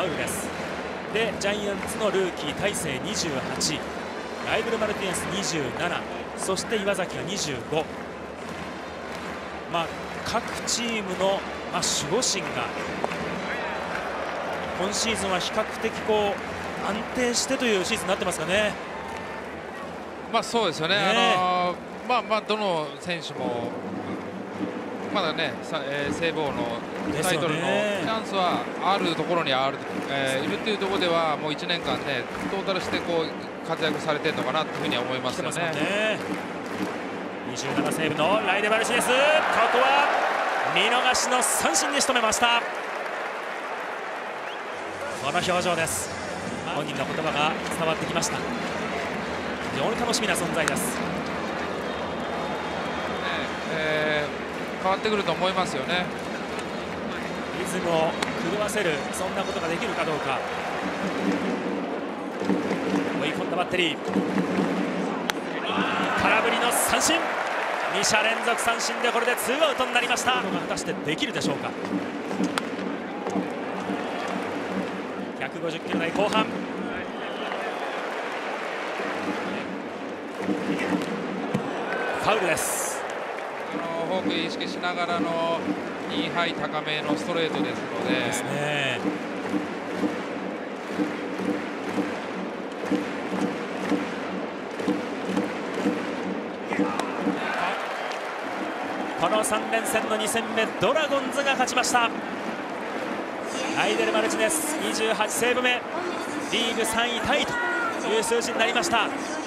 ウルです。でジャイアンツのルーキー大勢28、ライブル・マルティネス27、そして岩崎が25。各チームの、守護神が今シーズンは比較的安定してというシーズンになってますかね。 そうですよね。どの選手もまだね、セーブ王のタイトルのチャンスはあるところにある、いるというところではもう1年間ね、トータルして活躍されてるのかなというふうに思いますよね。 27セーブのライデ・マルティネス、ここは見逃しの三振に仕留めました。この表情です。本人の言葉が伝わってきました。非常に楽しみな存在です。 変わってくると思いますよね。 リズムを狂わせる、そんなことができるかどうか。追い込んだバッテリー、空振りの三振、2者連続三振でこれでツーアウトになりました。果たしてできるでしょうか。150キロ台後半。ファウルです。 フォーク意識しながらのインハイ高めのストレートですので。 ですね。この3連戦の2戦目、ドラゴンズが勝ちました。ライデル・マルティネス28セーブ目、リーグ3位タイという数字になりました。